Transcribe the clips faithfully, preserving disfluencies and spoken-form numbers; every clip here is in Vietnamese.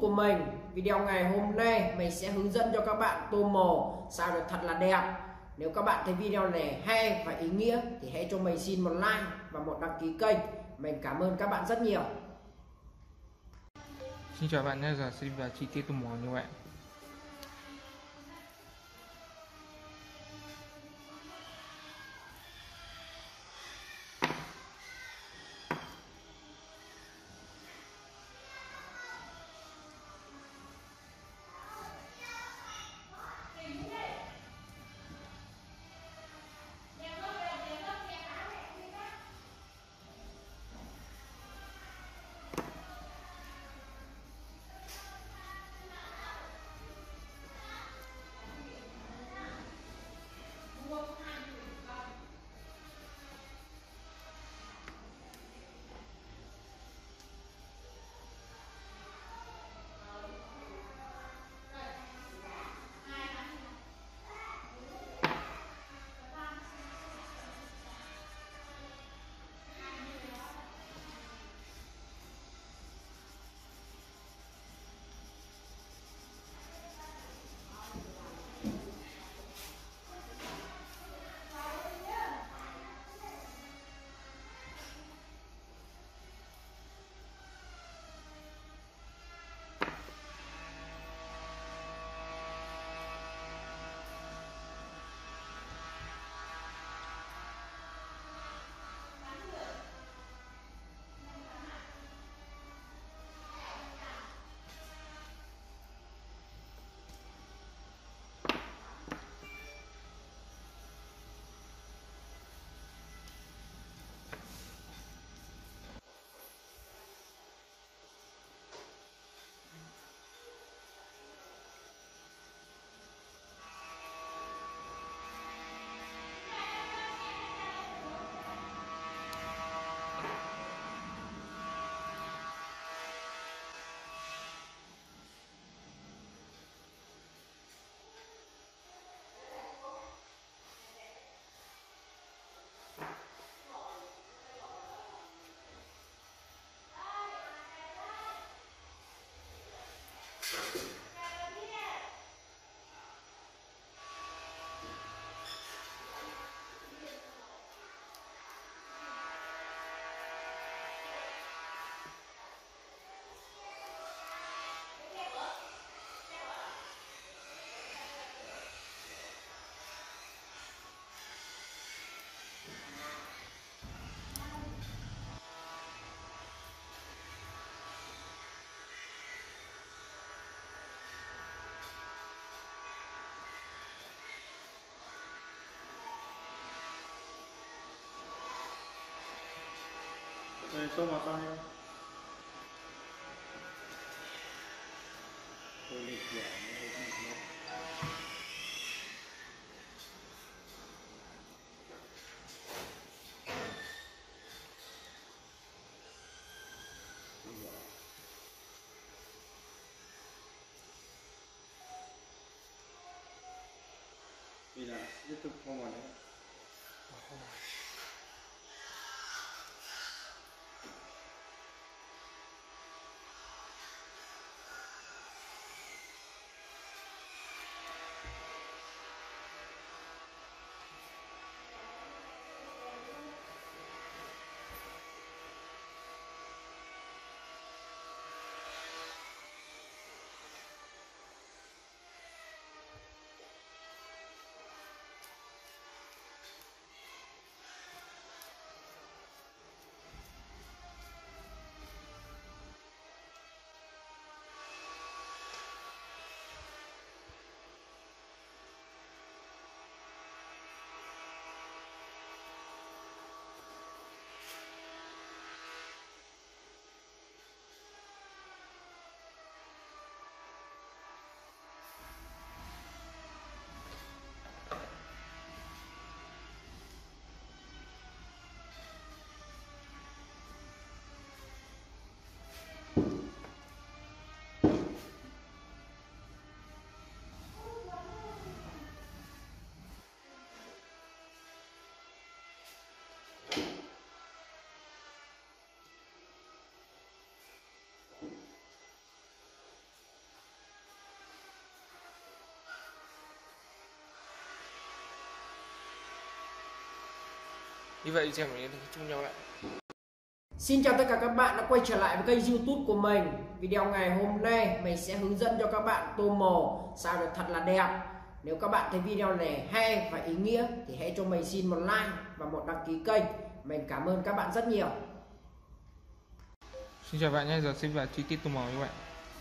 của mình. Video ngày hôm nay mình sẽ hướng dẫn cho các bạn tô màu sao được thật là đẹp. Nếu các bạn thấy video này hay và ý nghĩa thì hãy cho mình xin một like và một đăng ký kênh. Mình cảm ơn các bạn rất nhiều. Xin chào bạn nhé, giờ sẽ đi vào chi tiết tô màu như vậy. Rồi tô màu xong chưa? Tôi lịch giảm vì là tiếp tục không vào nữa. Như vậy xem mình chung nhau lại. Xin chào tất cả các bạn đã quay trở lại với kênh YouTube của mình. Video ngày hôm nay mình sẽ hướng dẫn cho các bạn tô màu sao được thật là đẹp. Nếu các bạn thấy video này hay và ý nghĩa thì hãy cho mình xin một like và một đăng ký kênh. Mình cảm ơn các bạn rất nhiều. Xin chào bạn nhé, giờ xem vào chi tiết tô màu như vậy.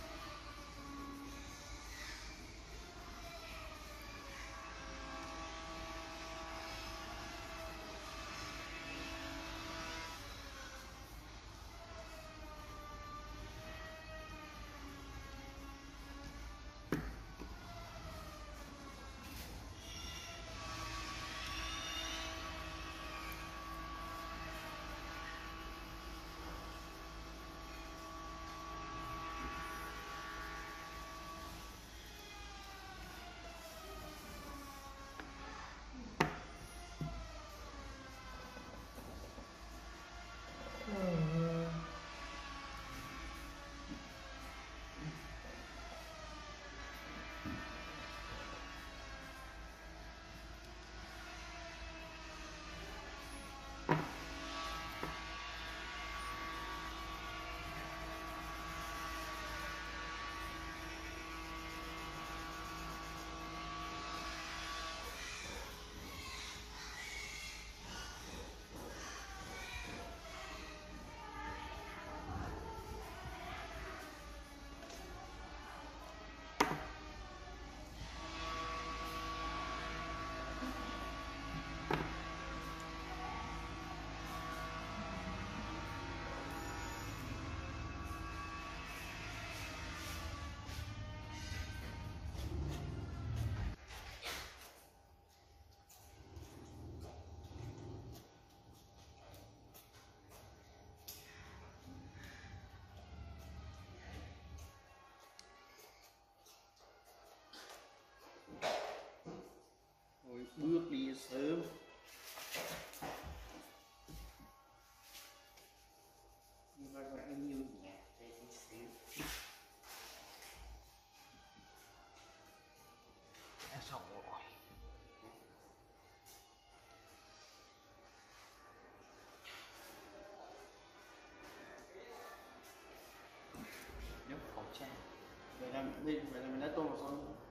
Rồi bước đi sớm. Nhưng mà gọi anh nhiều nhạc để đi sớm. Em xong rồi. Nhấc khẩu trang. Vậy là mình, vậy là mình đã tô màu xong rồi.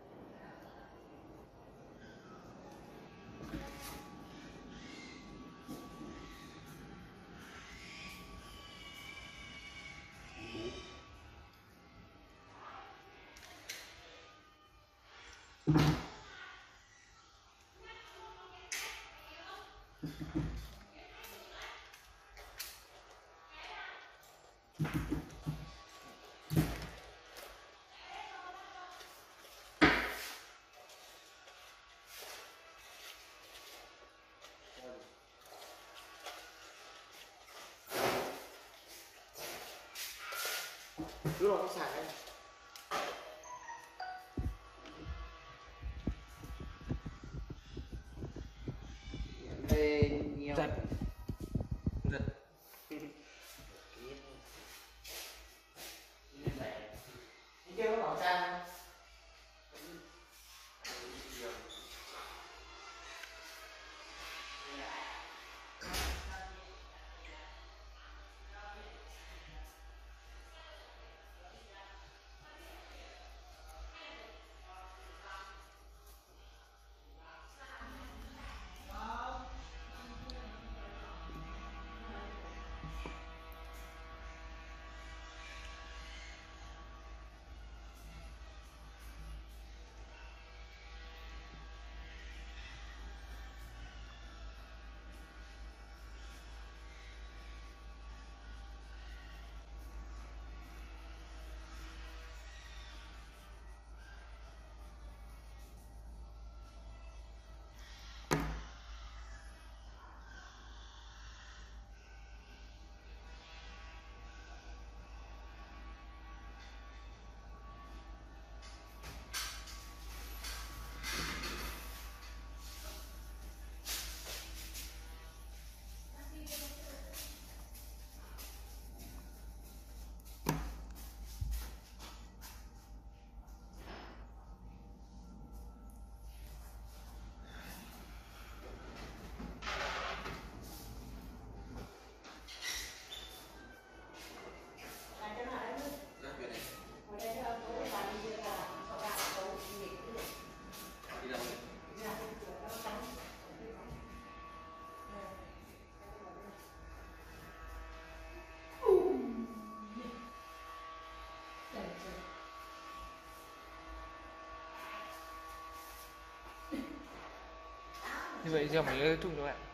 Lúc nào có sạc ấy. Lên nhiều. Giật. Giật. Kêu nó bảo trang. Như vậy giờ mình kết thúc rồi các bạn.